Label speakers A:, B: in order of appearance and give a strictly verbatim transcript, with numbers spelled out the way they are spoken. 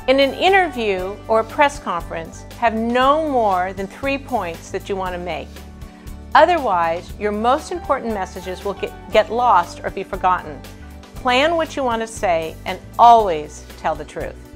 A: In an interview or a press conference, have no more than three points that you want to make. Otherwise, your most important messages will get, get lost or be forgotten. Plan what you want to say and always tell the truth.